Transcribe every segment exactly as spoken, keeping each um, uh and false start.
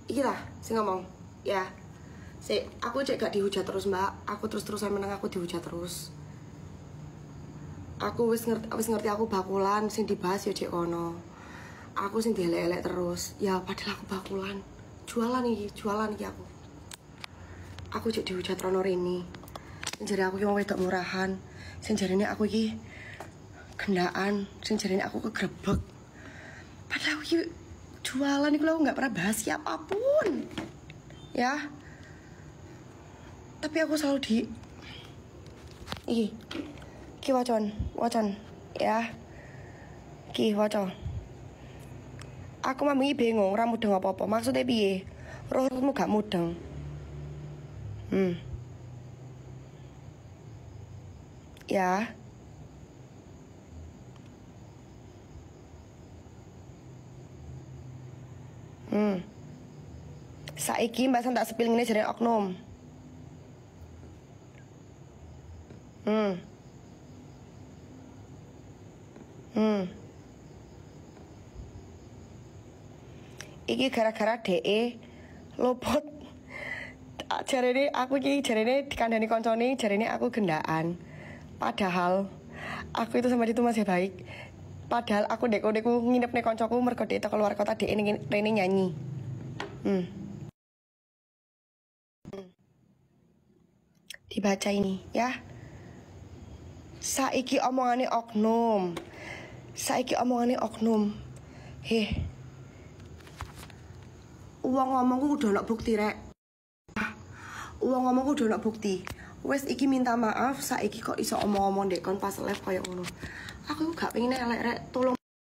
Iki lah sing ngomong. Ya. Si, aku cek gak dihujat terus, Mbak. Aku terus-terusan menang aku dihujat terus. Aku wis ngerti, wis ngerti aku bakulan sing dibahas ya cek kono. Aku sing dielek-elek terus. Ya padahal aku bakulan. Jualan iki, jualan iki aku. Aku cek dihujat rono Rini. Sing jare aku ki wong wedok murahan. Sing jarene aku iki gendaan, sing jarene aku kegrebek. Padahal aku ki jualan iku aku nggak pernah bahas siapapun. Ya. Tapi aku selalu di iki ki wacon wacon ya ki wacon aku mami bingung ra mudeng apa-apa maksudnya piye rohmu gak mudeng hmm ya hmm saiki mbak tak sepil ngene jare oknum Hmm. Hmm. Iki gara-gara D E lopot. Jarene aku iki jarene dikandani koncone, jarene aku gendaan. Padahal aku itu sama dia itu masih baik. Padahal aku deko-deku nginep nih koncoku mergo dhek keluar kota D E ning rene nyanyi. Hmm. hmm. Dibaca ini ya. Saiki omongane oknum. Saiki omongane oknum. Heh. Uang ngomongku udah nak bukti rek. Uang ngomongku udah nak bukti. Wes iki minta maaf saiki kok iso omong-omong dek kon pas live koyo ngono. Aku gak pengen elek rek, tolong.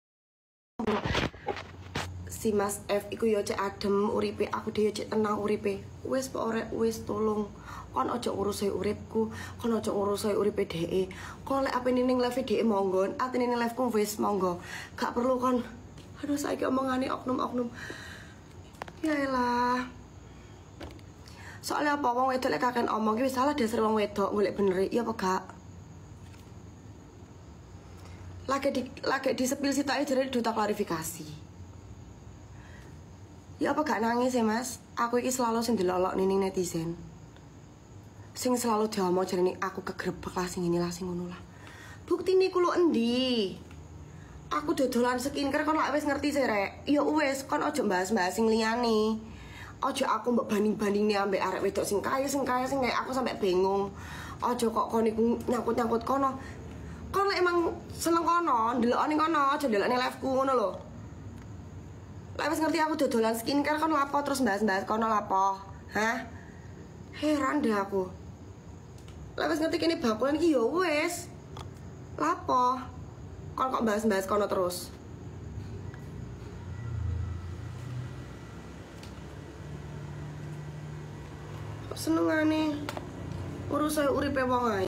Si Mas F iku yo cek adem uripe, aku dhewe cek tenang uripe. Wes po rek, wes tolong. Kon ojo urus uripku, kon ojo urus uripe dhek. Kon lek apene ning live dhek monggo, atine ning liveku wis monggo. Gak perlu kon. Aduh saiki omongane oknum-oknum. Ya elah. Soalnya apa wong wedok lek kakek omong ki wis salah dasar wong wedok golek bener ya apa gak? Lagi di lagi di sepil sitake jare duta klarifikasi. Ya apa gak nangis ya Mas? Aku iki selalu sing delok ning netizen. Sing selalu diomong jarene aku kegrebek lah sing inilah sing ngono lah. Bukti niku lu endi? Aku dodolan skincare kon lak wis ngerti sih rek. Ya wis kon ojo bahas-bahas sing liyane. Ojo aku mbok banding-bandingne ambek arek wedok sing kaya sing kaya sing kayak aku sampai bingung. Ojo kok kon iku nyangkut-nyangkut kono. Kon lek emang seneng kono, ndelokane kono, aja ndelokane live-ku ngono lho. Lek wis ngerti aku dodolan skincare kon lapo terus bahas-bahas kono lapo? Hah? Heran deh aku. Lah wis ngerti kene bakulan iki ya wis. Lapo? Kon kok bahas-bahas kono terus? Kok senengane urus saya uripe wong ae.